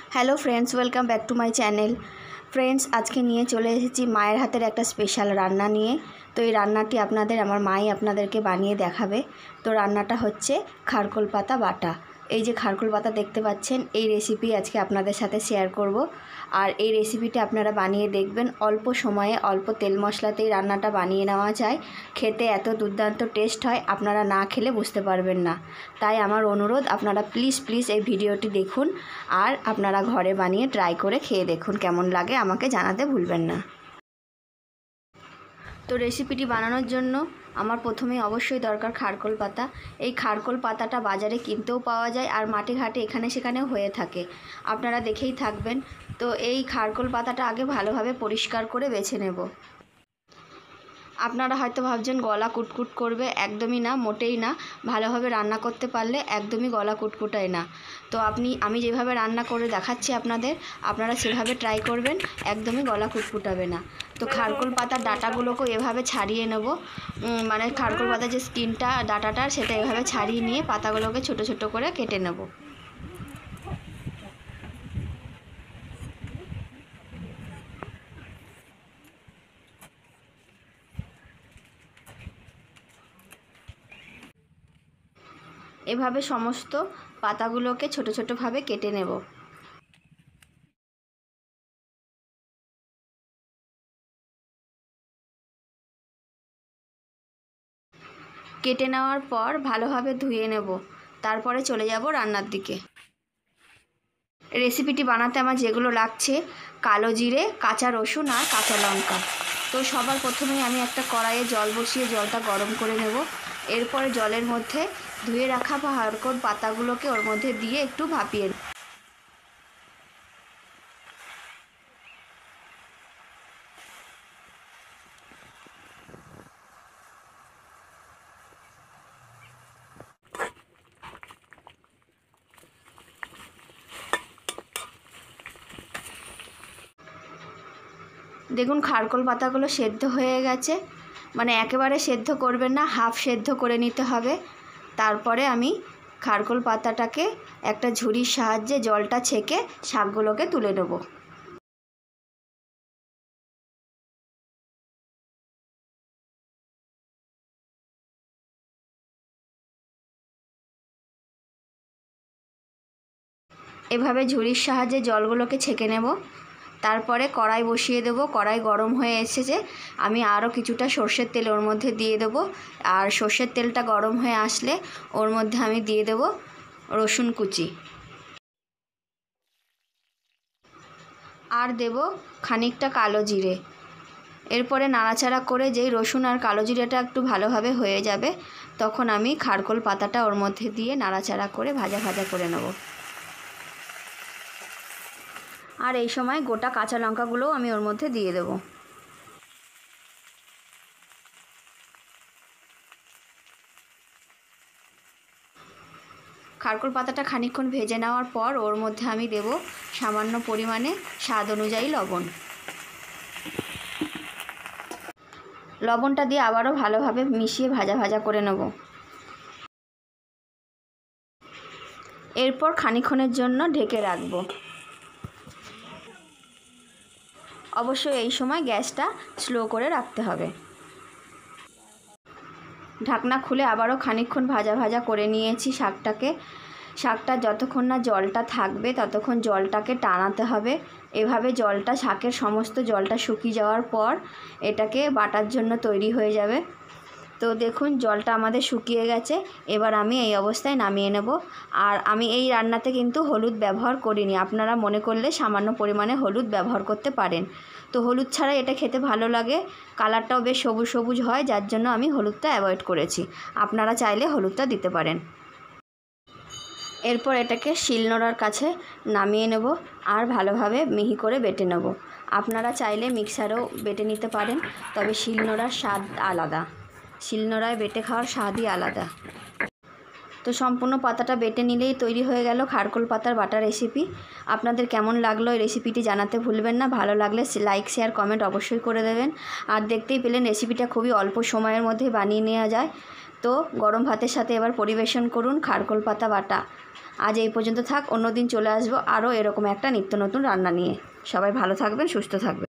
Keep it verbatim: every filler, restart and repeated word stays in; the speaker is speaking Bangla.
Hello friends, welcome back to my channel. Friends, আজকে নিয়ে চলে এসেছি মায়ের হাতের একটা স্পেশাল রান্না নিয়ে। তো এই রান্নাটি আপনাদের আমার মাই আপনাদেরকে বানিয়ে দেখাবে। তো রান্নাটা হচ্ছে খারকোল পাতা বাটা। এই যে খারকোল পাতা দেখতে পাচ্ছেন, এই রেসিপি আজকে আপনাদের সাথে শেয়ার করব। আর এই রেসিপিটা আপনারা বানিয়ে দেখবেন। অল্প সময়ে অল্প তেল মশলাতেই রান্নাটা বানিয়ে নেওয়া যায়। খেতে এত দুর্দান্ত টেস্ট হয়, আপনারা না খেলে বুঝতে পারবেন না। তাই আমার অনুরোধ, আপনারা প্লিজ প্লিজ এই ভিডিওটি দেখুন আর আপনারা ঘরে বানিয়ে ট্রাই করে খেয়ে দেখুন, কেমন লাগে আমাকে জানাতে ভুলবেন না। তো রেসিপিটি বানানোর জন্য আমার প্রথমেই অবশ্যই দরকার খারকোল পাতা। এই খারকোল পাতাটা বাজারে কিনতেও পাওয়া যায় আর মাঠে ঘাটে এখানে সেখানেও হয়ে থাকে, আপনারা দেখেই থাকবেন। তো এই খারকোল পাতাটা আগে ভালোভাবে পরিষ্কার করে বেছে নেব। আপনারা হয়তো ভাবছেন গলা কুটকুট করবে, একদমই না, মোটেই না। ভালোভাবে রান্না করতে পারলে একদমই গলা কুটকুটায় না। তো আপনি আমি যেভাবে রান্না করে দেখাচ্ছি আপনাদের, আপনারা সেভাবে ট্রাই করবেন, একদমই গলা কুটকুটাবে না। তো খারকোল পাতার ডাঁটাগুলোকেও এভাবে ছাড়িয়ে নেব, মানে খারকোল পাতার যে স্কিনটা ডাঁটাটা সেটা এভাবে ছাড়িয়ে নিয়ে পাতাগুলোকে ছোট ছোট করে কেটে নেব। এভাবে সমস্ত পাতাগুলোকে ছোট ছোটোভাবে কেটে নেব। কেটে নেওয়ার পর ভালোভাবে ধুয়ে নেব, তারপরে চলে যাব রান্নার দিকে। রেসিপিটি বানাতে আমার যেগুলো লাগছে, কালো জিরে, কাঁচা রসুন আর কাঁচা লঙ্কা। তো সবার প্রথমেই আমি একটা কড়াইয়ে জল বসিয়ে জলটা গরম করে নেব। এরপরে জলের মধ্যে ধুয়ে রাখা খারকোল পাতাগুলোকে ওর মধ্যে দিয়ে একটু ভাপিয়ে নেব। দেখুন খারকোল পাতাগুলো সেদ্ধ হয়ে গেছে, মানে একেবারে সেদ্ধ করবেন না, হাফ সেদ্ধ করে নিতে হবে। তারপরে আমি খারকোল পাতাটাকে একটা ঝুড়ির সাহায্যে জলটা ছেঁকে শাকগুলোকে তুলে নেব। এভাবে ঝুড়ির সাহায্যে জলগুলোকে ছেঁকে নেব। তারপরে কড়াই বসিয়ে দেব। কড়াই গরম হয়ে এসেছে, আমি আরও কিছুটা সর্ষের তেল ওর মধ্যে দিয়ে দেব। আর সর্ষের তেলটা গরম হয়ে আসলে ওর মধ্যে আমি দিয়ে দেব রসুন কুচি, আর দেব খানিকটা কালো জিরে। এরপরে নাড়াচাড়া করে যেই রসুন আর কালো জিরেটা একটু ভালোভাবে হয়ে যাবে, তখন আমি খারকোল পাতাটা ওর মধ্যে দিয়ে নাড়াচাড়া করে ভাজা ভাজা করে নেব। আর এই সময় গোটা কাঁচা লঙ্কাগুলোও আমি ওর মধ্যে দিয়ে দেব। খারকোল পাতাটা খানিকক্ষণ ভেজে নেওয়ার পর ওর মধ্যে আমি দেব সামান্য পরিমাণে স্বাদ অনুযায়ী লবণ। লবণটা দিয়ে আবারও ভালোভাবে মিশিয়ে ভাজা ভাজা করে নেব। এরপর খানিকক্ষণের জন্য ঢেকে রাখব। অবশ্যই এই সময় গ্যাসটা স্লো করে রাখতে হবে। ঢাকনা খুলে আবারও খানিকক্ষণ ভাজা ভাজা করে নিয়েছি শাকটাকে। শাকটা যতক্ষণ না জলটা থাকবে ততক্ষণ জলটাকে টানাতে হবে। এভাবে জলটা, শাকের সমস্ত জলটা শুকিয়ে যাওয়ার পর এটাকে বাটার জন্য তৈরি হয়ে যাবে। তো দেখুন জলটা আমাদের শুকিয়ে গেছে, এবার আমি এই অবস্থায় নামিয়ে নেব। আর আমি এই রান্নাতে কিন্তু হলুদ ব্যবহার করিনি, আপনারা মনে করলে সামান্য পরিমাণে হলুদ ব্যবহার করতে পারেন। তো হলুদ ছাড়া এটা খেতে ভালো লাগে, কালারটাও বেশ সবুজ সবুজ হয়, যার জন্য আমি হলুদটা অ্যাভয়েড করেছি। আপনারা চাইলে হলুদটা দিতে পারেন। এরপর এটাকে শিলনোড়ার কাছে নামিয়ে নেব আর ভালোভাবে মিহি করে বেটে নেব। আপনারা চাইলে মিক্সারেও বেটে নিতে পারেন, তবে শিলনোড়ার স্বাদ আলাদা, শিলনোড়ায় বেটে খাওয়ার স্বাদই আলাদা। তো সম্পূর্ণ পাতাটা বেটে নিলেই তৈরি হয়ে গেল খারকোল পাতার বাটা রেসিপি। আপনাদের কেমন লাগলো এই রেসিপিটি জানাতে ভুলবেন না। ভালো লাগলে লাইক, শেয়ার, কমেন্ট অবশ্যই করে দেবেন। আর দেখতেই পেলেন রেসিপিটা খুবই অল্প সময়ের মধ্যে বানিয়ে নেওয়া যায়। তো গরম ভাতের সাথে এবার পরিবেশন করুন খারকোল পাতা বাটা। আজ এই পর্যন্ত থাক, অন্য দিন চলে আসবো আরও এরকম একটা নিত্য নতুন রান্না নিয়ে। সবাই ভালো থাকবেন, সুস্থ থাকবেন।